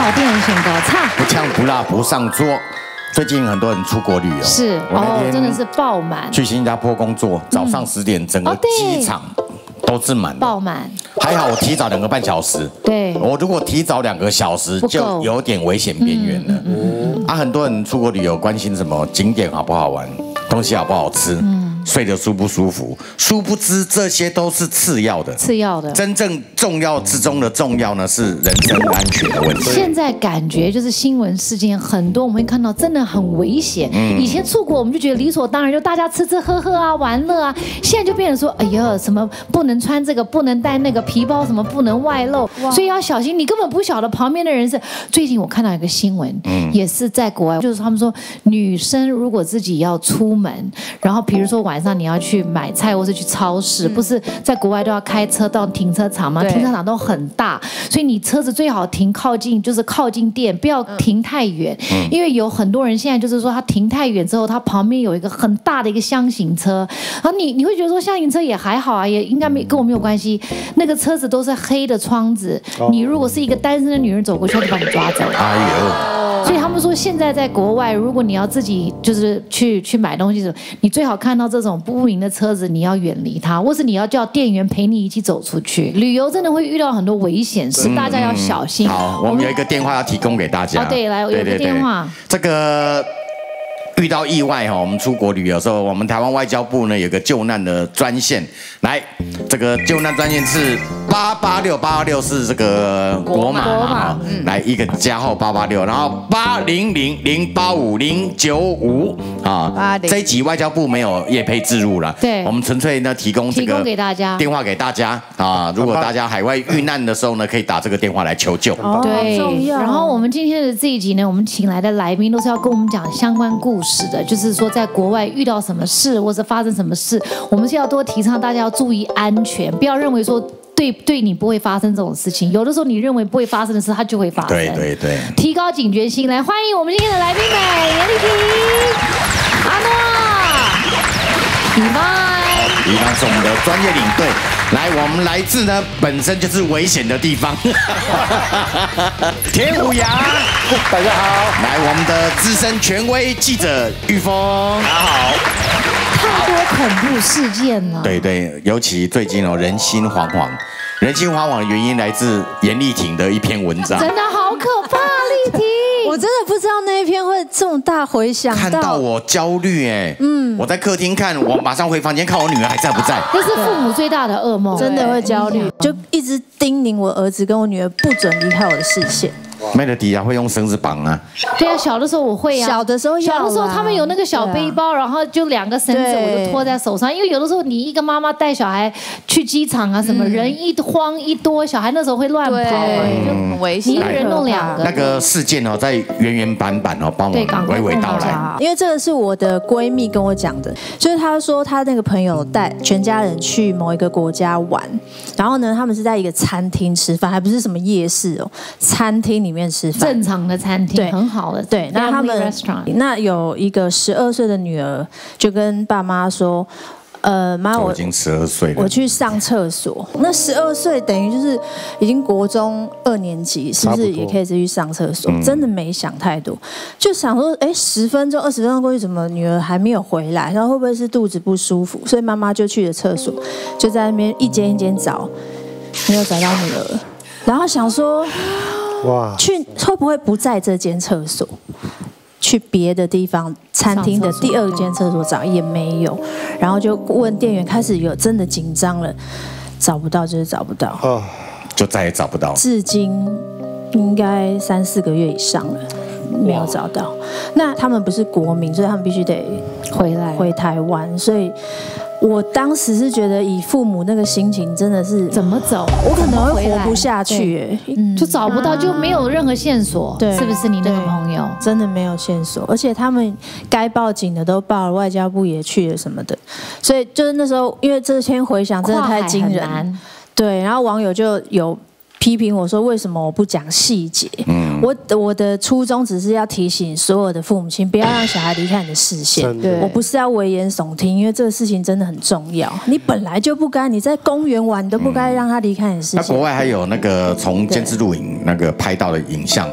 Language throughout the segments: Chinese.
老店选高菜， 不呛不辣不上桌。最近很多人出国旅游， 是哦，真的是爆满。 去新加坡工作，早上10点，整个机场都是满的， 爆满。 还好我提早2个半小时， 对， 我如果提早2个小时，就有点危险边缘了。很多人出国旅游关心什么景点好不好玩，东西好不好吃。睡得舒不舒服？殊不知这些都是次要的。 次要的， 真正重要之中的重要呢，是人身安全的问题。 现在感觉就是新闻事件很多，我们会看到真的很危险。以前出国我们就觉得理所当然，就大家吃吃喝喝啊，玩乐啊。现在就变成说，哎呀，什么不能穿这个，不能带那个皮包，什么不能外露，所以要小心。你根本不晓得旁边的人是。最近我看到一个新闻，也是在国外，就是他们说女生如果自己要出门，然后比如说晚上你要去买菜或是去超市，不是在国外都要开车到停车场吗？停车场都很大，所以你车子最好停靠近店，不要停太远，因为有很多人现在就是说他停太远之后，他旁边有一个很大的一个箱型车，然后你会觉得说箱型车也还好啊，也应该跟我没有关系，那个车子都是黑的窗子，你如果是一个单身的女人走过去，他就把你抓走。哎呦！所以他们说，现在在国外，如果你要自己就是去买东西的时候，你最好看到这种不明的车子，你要远离它，或是你要叫店员陪你一起走出去。旅游真的会遇到很多危险事，大家要小心。 好，我们有一个电话要提供给大家。 对，来有个电话。 这个遇到意外我们出国旅游的时候，我们台湾外交部呢有个救难的专线，来，这个救难专线是886，886是这个国码来一个加号886，然后800085095啊，这一集外交部没有业配置入了，对，我们纯粹呢提供给大家电话给大家啊，如果大家海外遇难的时候呢，可以打这个电话来求救。 对，然后我们今天的这一集呢，我们请来的来宾都是要跟我们讲相关故事的，就是说在国外遇到什么事或者发生什么事，我们是要多提倡大家要注意安全，不要认为说对你不会发生这种事情，有的时候你认为不会发生的事，它就会发生。 对， 提高警觉心。来，欢迎我们今天的来宾们：严丽萍、阿诺、李曼。 李曼是我们的专业领队。来，我们来自呢本身就是危险的地方，天虎崖。 大家好。 来，我们的资深权威记者玉峰。 大家好。 太多恐怖事件了。 对，尤其最近人心惶惶。人心惶惶的原因来自严丽婷的一篇文章。 真的好可怕，丽婷。 我真的不知道那一篇会这么大回响。 看到我焦虑我在客厅看，我马上回房间看我女儿还在不在。 这是父母最大的噩梦， 真的会焦虑，就一直叮咛我儿子跟我女儿不准离开我的视线。 Melody会用绳子绑啊。 对啊，小的时候我会啊。 小的时候他们有那个小背包，然后就2个绳子，我就拖在手上。因为有的时候你一个妈妈带小孩去机场啊，什么人一慌一多，小孩那时候会乱跑，就很危险。你一个人弄2个。 那个事件在原版帮我们娓娓道来。 因为这个是我的闺蜜跟我讲的，就是她说她那个朋友带全家人去某一个国家玩，然后呢，他们是在一个餐厅吃饭，还不是什么夜市餐厅里面吃饭， 正常的餐厅，对，很好的， 对。那他们那有一个12岁的女儿，就跟爸妈说，妈，我已经12岁了， 我去上厕所。那12岁等于就是已经国中2年级，是不是也可以去上厕所？真的没想太多，就想说，10分钟、20分钟过去，怎么女儿还没有回来？然后会不会是肚子不舒服？所以妈妈就去了厕所，就在那边一间一间找，没有找到女儿，然后想说。哇！会不会不在这间厕所？去别的地方餐厅的第2间厕所找也没有，然后就问店员，开始有真的紧张了，找不到就是找不到， 就再也找不到。 至今应该3、4个月以上了，没有找到。那他们不是国民，所以他们必须得回台湾，所以。我当时是觉得，以父母那个心情，真的是怎么走， 我可能会活不下去， 就找不到，就没有任何线索，对，是不是你那个朋友？ 真的没有线索，而且他们该报警的都报了，外交部也去了什么的，所以就是那时候，因为这篇回响真的太惊人，对，然后网友就有批评我说，为什么我不讲细节？我的初衷只是要提醒所有的父母亲，不要让小孩离开你的视线。我不是要危言耸听，因为这个事情真的很重要。你本来就不该，你在公园玩，你都不该让他离开你的视线。 那国外还有那个从监视录影那个拍到的影像，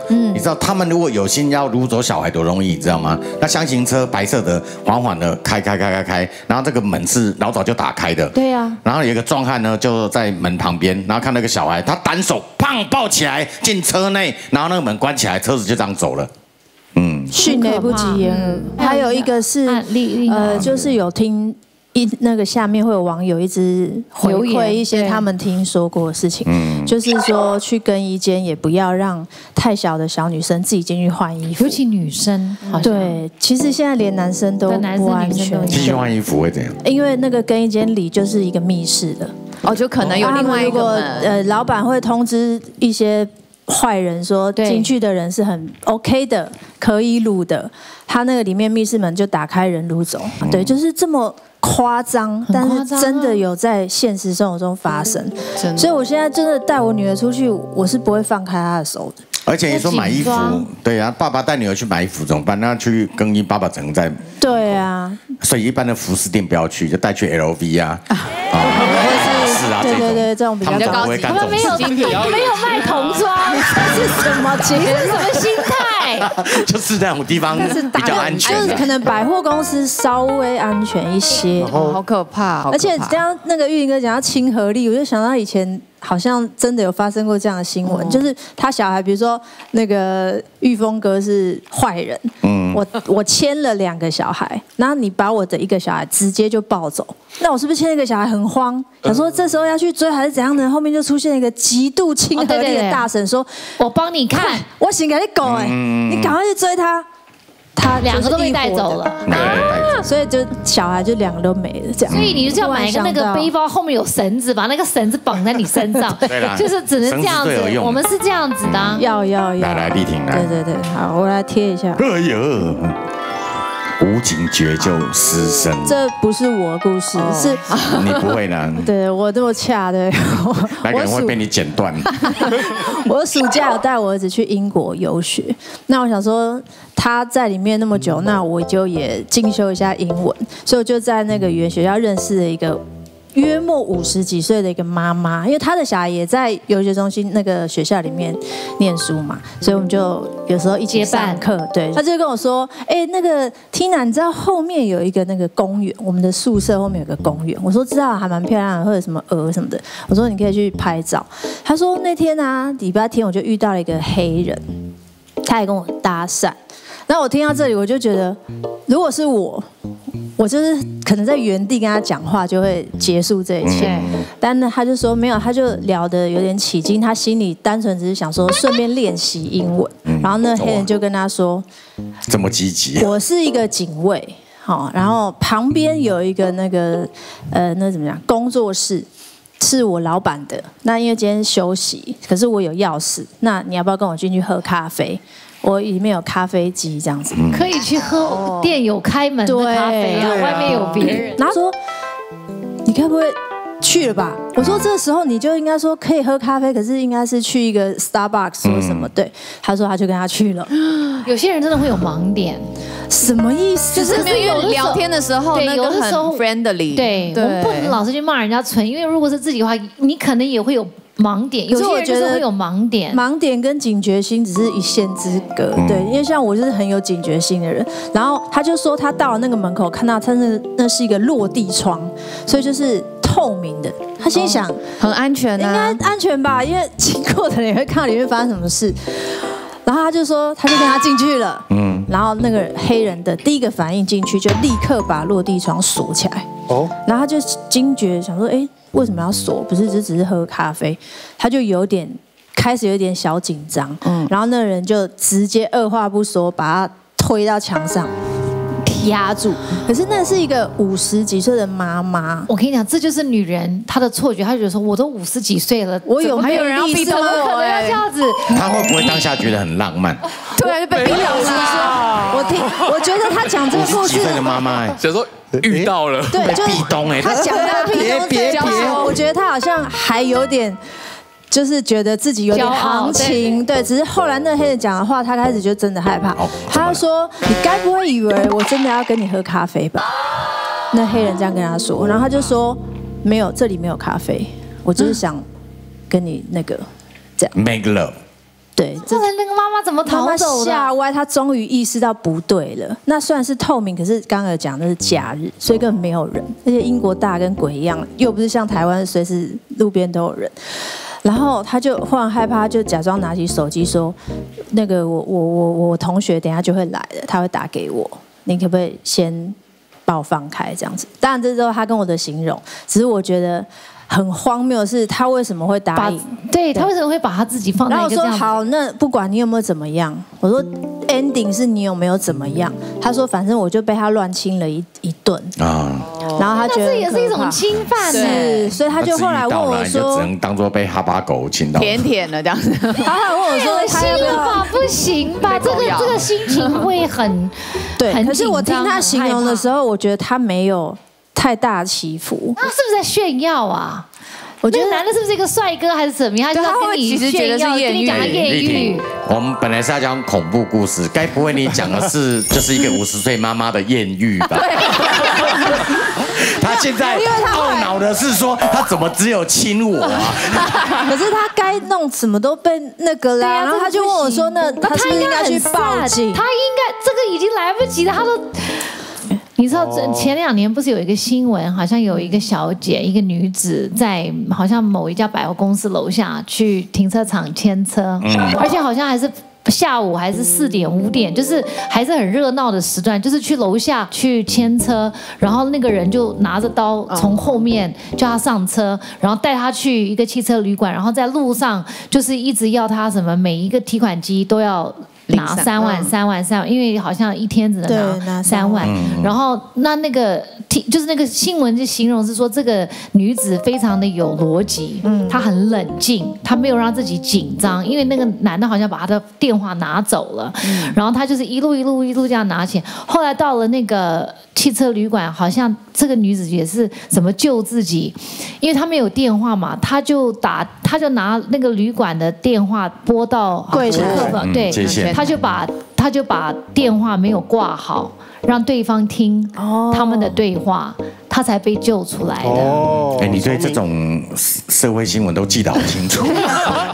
知道他们如果有心要掳走小孩多容易，你知道吗？那厢型车白色的，缓缓的开，然后这个门是老早就打开的。 对啊。 然后有一个壮汉呢，就在门旁边，然后看那个小孩，他单手砰抱起来进车内，然后那个门关起来，车子就这样走了。 迅雷不及掩耳。还有一个是就是有听。那个下面会有网友一直回馈一些他们听说过的事情，就是说去更衣间也不要让太小的小女生自己进去换衣服， 尤其女生。 对，其实现在连男生都不安全。 进去换衣服会怎样？ 因为那个更衣间里就是一个密室的， 就可能有另外一个老板会通知一些坏人说进去的人是很 OK 的，可以掳的，他那个里面密室门就打开人掳走。对，就是这么夸张，但是真的有在现实生活中发生，所以我现在真的带我女儿出去，我是不会放开她的手的。 而且你说买衣服，对啊，爸爸带女儿去买衣服怎么办？那去更衣，爸爸只能在。 对啊， 所以一般的服饰店不要去，就带去 LV 啊。是啊， 对，这种比较高级。 他们没有卖童装，这是什么心态？ 就是那种地方比较安全， 就是可能百货公司稍微安全一些。 好可怕！ 而且刚刚那个玉林哥讲到亲和力，我就想到以前好像真的有发生过这样的新闻，就是他小孩，比如说那个玉峰哥是坏人，我牵了2个小孩，然后你把我的1个小孩直接就抱走，那我是不是牵1个小孩很慌，想说这时候要去追还是怎样呢？后面就出现一个极度亲和力的大婶说：“ 我帮你看， 我先给你狗你赶快去追他。”他 2个都被带走了， 所以就小孩就2个都没了，这样。 所以你就要买一个那个背包，后面有绳子，把那个绳子绑在你身上，就是只能这样子。我们是这样子的。 要， 来，丽婷来。 对，好，我来贴一下。 哎呦，无警觉就失身。 这不是我的故事，是你不会呢？ 对我这么恰的， 那可能会被你剪断。 我暑假有带我儿子去英国游学，那我想说他在里面那么久，那我就也进修一下英文，所以我就在那个语言学校认识了一个约莫50几岁的一个妈妈，因为她的小孩也在游学中心那个学校里面念书嘛，所以我们就有时候一起上课。对，她就跟我说：“那个 Tina， 你知道后面有一个那个公园，我们的宿舍后面有个公园。”我说：“知道，还蛮漂亮的，或者什么鹅什么的。”我说：“你可以去拍照。”她说：“那天啊，礼拜天我就遇到了一个黑人，他也跟我搭讪。”然后我听到这里，我就觉得，如果是我就是可能在原地跟他讲话就会结束这一切，但呢他就说没有，他就聊得有点起劲，他心里单纯只是想说顺便练习英文。然后那黑人就跟他说：“ 这么积极？ 我是一个警卫，好，然后旁边有一个那个那怎么讲工作室。”是我老板的，那因为今天休息，可是我有钥匙，那你要不要跟我进去喝咖啡？我里面有咖啡机，这样子可以去喝店有开门的咖啡啊，外面有别人。 然后说你该不会去了吧？我说这时候你就应该说可以喝咖啡，可是应该是去一个 Starbucks 说什么？对，他说他就跟他去了。 有些人真的会有盲点， 什么意思？ 就是没有聊天的时候，那个很 friendly。 对，我们不能老是去骂人家蠢，因为如果是自己的话，你可能也会有盲点。有些人就是会有盲点， 盲点跟警觉心只是一线之隔。对，因为像我就是很有警觉心的人。然后他就说他到了那个门口，看到他那是一个落地窗，所以就是透明的。他心想很安全啊， 应该安全吧，因为经过的人也会看到里面发生什么事。然后他就说，他就跟他进去了。然后那个黑人的第一个反应进去，就立刻把落地窗锁起来。然后他就惊觉，想说，为什么要锁？不是只是喝咖啡？他就开始有点小紧张。然后那个人就直接二话不说，把他推到墙上。压住，可是那是一个50几岁的妈妈。 我跟你讲，这就是女人她的错觉，她就觉得说，我都50几岁了， 还有人要逼迫我， 可能要这样子。 她会不会当下觉得很浪漫？ 对，就被逼老师说，我觉得他讲这个故事， 50几岁的妈妈， 想说遇到了， 对，就壁咚他讲到壁咚这句话，我觉得他好像还有点。就是觉得自己有点行情，对，只是后来那黑人讲的话，他开始就真的害怕。他说：“你该不会以为我真的要跟你喝咖啡吧？”那黑人这样跟他说，然后他就说：“没有，这里没有咖啡，我就是想跟你那个这样 make love。” 对， 后来那个妈妈怎么逃走的？ 吓歪，她终于意识到不对了。那虽然是透明，可是刚刚有讲的是假日，所以根本没有人。而且英国大跟鬼一样，又不是像台湾随时路边都有人。然后他就忽然害怕，就假装拿起手机说：“那个我同学等一下就会来了，他会打给我，你可不可以先把我放开？”这样子。当然这时候他跟我的形容，只是我觉得。很荒谬的是，他为什么会答应？ 对他为什么会把他自己放在一个这样？ 然后我说好，那不管你有没有怎么样，我说 ending 是你有没有怎么样。他说反正我就被他乱亲了一顿啊，然后他觉得这也是一种侵犯， 是，所以他就后来问我说， 只能当做被哈巴狗亲到， 舔舔了这样子。 他还问我说， 心法不行吧？这个心情会很对。可是我听他形容的时候，我觉得他没有。太大起伏， 他是不是在炫耀啊？我觉得男的是不是一个帅哥还是怎么样？ 他会其实觉得是艳遇， 讲艳遇。 我们本来是要讲恐怖故事，该不会你讲的是就是一个50岁妈妈的艳遇吧？他现在懊恼的是说，他怎么只有亲我啊？ 可是他该弄什么都被那个啦，然后他就问我说：“那他是不是应该去报警？” 他应该这个已经来不及了，他都。你知道前2年不是有一个新闻，好像有一个小姐，一个女子在好像某一家百货公司楼下去停车场牵车，而且好像还是下午还是4点5点，就是还是很热闹的时段，就是去楼下去牵车，然后那个人就拿着刀从后面叫他上车，然后带他去一个汽车旅馆，然后在路上就是一直要他什么每一个提款机都要。拿3万，因为好像一天只能拿3万。然后那个就是那个新闻就形容是说，这个女子非常的有逻辑，她很冷静，她没有让自己紧张，因为那个男的好像把她的电话拿走了，然后她就是一路这样拿钱。后来到了那个汽车旅馆，好像这个女子也是怎么救自己，因为她没有电话嘛，她就拿那个旅馆的电话拨到柜台， 对。他就把电话没有挂好，让对方听他们的对话，他才被救出来的。 你对这种社会新闻都记得好清楚。